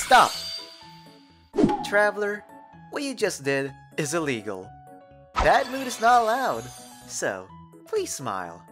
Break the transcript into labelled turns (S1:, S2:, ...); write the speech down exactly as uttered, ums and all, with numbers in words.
S1: Stop! Traveler, what you just did is illegal. Bad mood is not allowed, so please smile.